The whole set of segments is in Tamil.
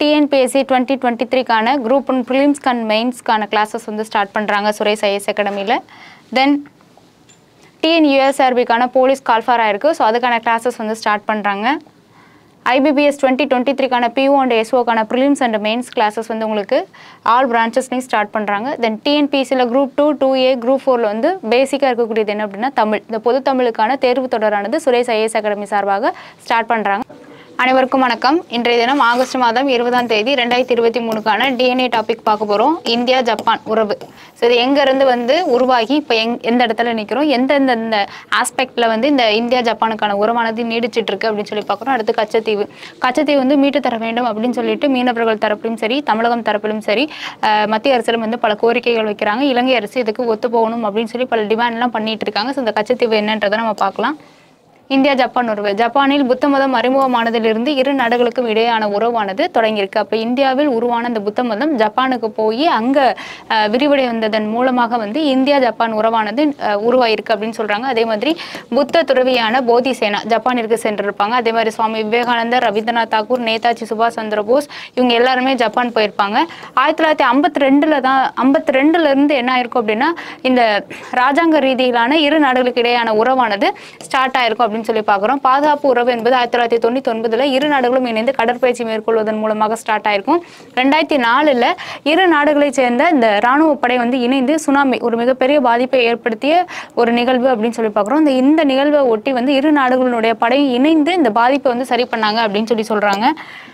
டிஎன்பிஎஸ்சி 2023 குரூப் 1 ப்ரிலிம்ஸ் அண்ட் மெயின்ஸ்க்கான கிளாஸஸ் வந்து ஸ்டார்ட் பண்ணுறாங்க சுரேஷ் ஐஏஎஸ் அகாடமியில். தென் டிஎன்யூஎஸ்ஆர்பிக்கான போலீஸ் கால்ஃபார் ஆயிருக்கு. ஸோ அதுக்கான கிளாஸஸ் வந்து ஸ்டார்ட் பண்ணுறாங்க. IBPS 2023 PO and SO prelims and mains classes வந்து உங்களுக்கு ஆல் பிரான்ச்சஸ்லையும் ஸ்டார்ட் பண்ணுறாங்க. தென் டிஎன்பிஎஸ்சியில் குரூப் 2, 2A, குரூப் 4 வந்து பேசிக்காக இருக்கக்கூடியது என்ன அப்படின்னா தமிழ். இந்த பொது தமிழுக்கான தேர்வு தொடரானது சுரேஷ் ஐஏஎஸ் அகாடமி சார்பாக ஸ்டார்ட் பண்ணுறாங்க. அனைவருக்கும் வணக்கம். இன்றைய தினம் ஆகஸ்ட் மாதம் 20ஆம் தேதி 2023 டிஎன்ஏ டாபிக் பார்க்க போகிறோம். இந்தியா ஜப்பான் உறவு. ஸோ இது எங்கேருந்து வந்து உருவாகி இப்போ எந்த இடத்துல நிற்கிறோம், எந்தெந்த ஆஸ்பெக்டில் வந்து இந்த இந்தியா ஜப்பானுக்கான உறவானது நீடிச்சிட்டு இருக்கு அப்படின்னு சொல்லி பார்க்குறோம். அடுத்து கச்சத்தீவு. கச்சத்தீவு வந்து மீட்டு தர வேண்டும் அப்படின்னு சொல்லிட்டு மீனவர்கள் தரப்பிலும் சரி, தமிழகம் தரப்பிலும் சரி, மத்திய அரசிலும் வந்து பல கோரிக்கைகள் வைக்கிறாங்க. இலங்கை அரசு இதுக்கு ஒத்து போகணும் அப்படின்னு சொல்லி பல டிமாண்ட்லாம் பண்ணிட்டு இருக்காங்க. ஸோ இந்த கச்சத்தீவு என்னன்றதை நம்ம பார்க்கலாம். இந்தியா ஜப்பான் உறவு. ஜப்பானில் புத்த மதம் அறிமுகமானதிலிருந்து இரு நாடுகளுக்கும் இடையான உறவானது தொடங்கியிருக்கு. அப்போ இந்தியாவில் உருவான இந்த புத்த மதம் ஜப்பானுக்கு போய் அங்கே விரிவடை வந்ததன் மூலமாக வந்து இந்தியா ஜப்பான் உறவானது உருவாயிருக்கு அப்படின்னு சொல்கிறாங்க. அதே மாதிரி புத்த துறவியான போதி சேனா ஜப்பானிற்கு சென்றிருப்பாங்க. அதே மாதிரி சுவாமி விவேகானந்தர், ரவீந்திரநாத் தாகூர், நேதாஜி சுபாஷ் சந்திர போஸ் இவங்க எல்லாருமே ஜப்பான் போயிருப்பாங்க. 1952 என்ன ஆயிருக்கும் அப்படின்னா இந்த ராஜாங்க ரீதியிலான இரு நாடுகளுக்கு இடையான உறவானது ஸ்டார்ட் ஆயிருக்கும் அப்படின்னு சொல்லி பார்க்குறோம். பாதுகாப்பு உறவு என்பது 1999 இரு நாடுகளும் இணைந்து கடற்பயிற்சி மேற்கொள்வதன் மூலமாக ஸ்டார்ட் ஆயிருக்கும். 2004 இரு நாடுகளை சேர்ந்த இந்த ராணுவ படை வந்து இணைந்து சுனாமி ஒரு மிகப்பெரிய பாதிப்பை ஏற்படுத்திய ஒரு நிகழ்வு அப்படின்னு சொல்லி பார்க்குறோம். இந்த நிகழ்வை ஒட்டி வந்து இரு நாடுகளுடைய படை இணைந்து இந்த பாதிப்பை வந்து சரி பண்ணாங்க அப்படின்னு சொல்லி சொல்றாங்க.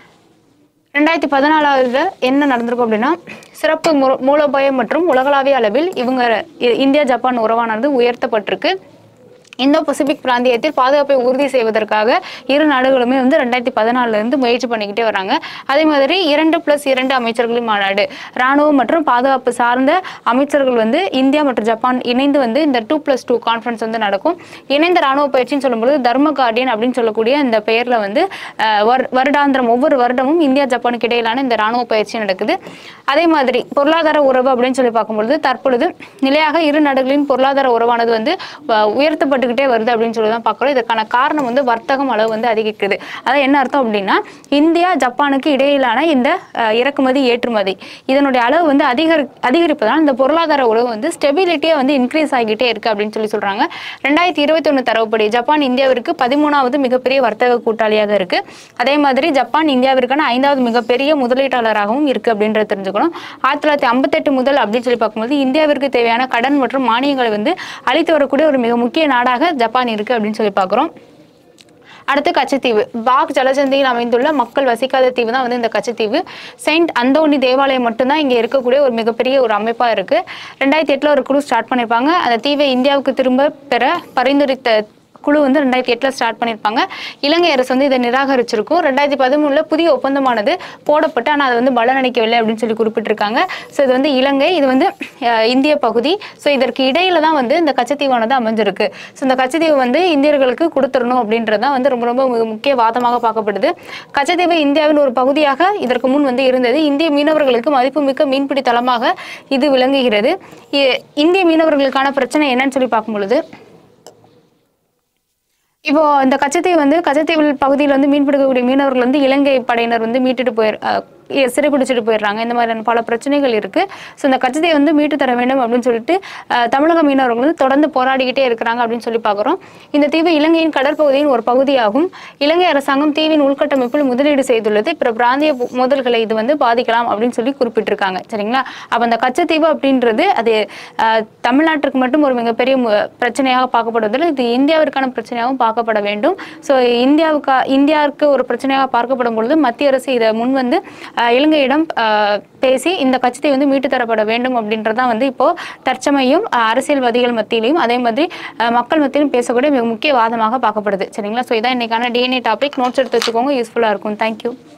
2014 என்ன நடந்திருக்கும் அப்படின்னா சிறப்பு மூலோபாயம் மற்றும் உலகளாவிய அளவில் இந்தியா ஜப்பான் உறவானது உயர்த்தப்பட்டிருக்கு. இந்தோ பசிபிக் பிராந்தியத்தில் பாதுகாப்பை உறுதி செய்வதற்காக இரு நாடுகளுமே வந்து 2014 முயற்சி பண்ணிக்கிட்டே வராங்க. அதே மாதிரி 2+2 அமைச்சர்களின் மாநாடு, ராணுவம் மற்றும் பாதுகாப்பு சார்ந்த அமைச்சர்கள் வந்து இந்தியா மற்றும் ஜப்பான் இணைந்து வந்து இந்த 2+2 கான்ஃபரன்ஸ் வந்து நடக்கும். இணைந்த ராணுவ பயிற்சின்னு சொல்லும்போது தர்ம கார்டியன் அப்படின்னு சொல்லக்கூடிய இந்த பெயர்ல வந்து வருடாந்திரம் ஒவ்வொரு வருடமும் இந்தியா ஜப்பானுக்கு இடையிலான இந்த ராணுவ பயிற்சி நடக்குது. அதே மாதிரி பொருளாதார உறவு அப்படின்னு சொல்லி பார்க்கும்பொழுது தற்பொழுது நிலையாக இரு நாடுகளின் பொருளாதார உறவானது வந்து உயர்த்தப்பட்டு வருது அப்படின்னு சொல்லி தான் பார்க்கிறோம். இதற்கான காரணம் வந்து வர்த்தகம் அளவு வந்து அதிகரிக்குது. அதான் என்ன அர்த்தம் அப்படின்னா இந்தியா ஜப்பானுக்கு இடையிலான இந்த இறக்குமதி ஏற்றுமதி இதனுடைய அளவு வந்து அதிகரிப்பதால் இந்த பொருளாதார உறவு வந்து ஸ்டெபிலிட்டியா வந்து இன்க்ரீஸ் ஆகிட்டே இருக்கு அப்படின்னு சொல்லி சொல்றாங்க. 2021 தரவுப்படி ஜப்பான் இந்தியாவிற்கு 13வது மிகப்பெரிய வர்த்தக கூட்டாளியாக இருக்கு. அதே மாதிரி ஜப்பான் இந்தியாவிற்கான 5வது மிகப்பெரிய முதலீட்டாளராகவும் இருக்கு அப்படின்றத தெரிஞ்சுக்கணும். 1958 முதல் அப்படின்னு சொல்லி பார்க்கும்போது இந்தியாவிற்கு தேவையான கடன் மற்றும் மானியங்களை வந்து அளித்து வரக்கூடிய ஒரு மிக முக்கிய நாடாக ஜப்பான் இருக்கு அப்படின்னு சொல்லி பார்க்கிறோம். அடுத்து கச்சத்தீவு. பாக் ஜலசந்தியில் அமைந்துள்ள மக்கள் வசிக்காத தீவு தான் வந்து இந்த கச்சத்தீவு. செயின்ட் அந்தோனி தேவாலயம் மட்டும்தான் இங்கே இருக்கக்கூடிய ஒரு மிகப்பெரிய ஒரு அமைப்பாக இருக்கு. 2008 ஒரு குழு ஸ்டார்ட் பண்ணியிருப்பாங்க. அந்த தீவை இந்தியாவுக்கு திரும்ப பெற பரிந்துரைத்த குழு வந்து 2008 ஸ்டார்ட் பண்ணியிருப்பாங்க. இலங்கை அரசு வந்து இதை நிராகரிச்சிருக்கும். 2013 புதிய ஒப்பந்தமானது போடப்பட்டு ஆனால் அது வந்து பலனளிக்கவில்லை அப்படின்னு சொல்லி குறிப்பிட்டிருக்காங்க. ஸோ இது வந்து இலங்கை, இது வந்து இந்திய பகுதி. ஸோ இதற்கு இடையில தான் வந்து இந்த கச்சத்தீவானது அமைஞ்சிருக்கு. ஸோ இந்த கச்சத்தீவு வந்து இந்தியர்களுக்கு கொடுத்துடணும் அப்படின்றது தான் வந்து ரொம்ப ரொம்ப முக்கிய வாதமாக பார்க்கப்படுது. கச்சத்தீவு இந்தியாவின் ஒரு பகுதியாக இதற்கு முன் வந்து இருந்தது. இந்திய மீனவர்களுக்கு மதிப்புமிக்க மீன்பிடி தளமாக இது விளங்குகிறது. இந்திய மீனவர்களுக்கான பிரச்சனை என்னன்னு சொல்லி பார்க்கும் பொழுது இப்போ இந்த கச்சத்தீவு பகுதியில் வந்து மீன்பிடிக்கக்கூடிய மீனவர்கள் வந்து இலங்கை படையினர் வந்து மீட்டுட்டு சிறைப்பிடிச்சிட்டு போயிடுறாங்க. இந்த மாதிரியான பல பிரச்சனைகள் இருக்கு. ஸோ இந்த கச்சத்தீவை வந்து மீட்டு தர வேண்டும் அப்படின்னு சொல்லிட்டு தமிழக மீனவர்கள் வந்து தொடர்ந்து போராடிக்கிட்டே இருக்கிறாங்க அப்படின்னு சொல்லி பார்க்குறோம். இந்த தீவு இலங்கையின் கடற்பகுதியின் ஒரு பகுதியாகும். இலங்கை அரசாங்கம் தீவின் உள்கட்டமைப்பில் முதலீடு செய்துள்ளது. இப்போ பிராந்திய மோதல்களை இது வந்து பாதிக்கலாம் அப்படின்னு சொல்லி குறிப்பிட்டிருக்காங்க. சரிங்களா? அப்போ அந்த கச்சத்தீவு அப்படின்றது அது தமிழ்நாட்டுக்கு மட்டும் ஒரு மிகப்பெரிய பிரச்சனையாக பார்க்கப்படுவதில்லை, இது இந்தியாவிற்கான பிரச்சனையாகவும் பார்க்கப்பட வேண்டும். ஸோ இந்தியாவுக்கு ஒரு பிரச்சனையாக பார்க்கப்படும் பொழுது மத்திய அரசு இதை முன் வந்து இலங்கையிடம் பேசி இந்த கச்சத்தீவு வந்து மீட்டு தரப்பட வேண்டும் அப்படின்றதான் வந்து இப்போ தற்சமயம் அரசியல்வாதிகள் மத்தியிலையும் அதே மாதிரி மக்கள் மத்தியிலும் பேசக்கூடிய மிக முக்கிய வாதமாக பார்க்கப்படுது. சரிங்களா? ஸோ இதான் இன்னைக்கான டிஎன்ஏ டாபிக். நோட்ஸ் எடுத்து வச்சுக்கோங்க, யூஸ்ஃபுல்லாக இருக்கும். தேங்க்யூ.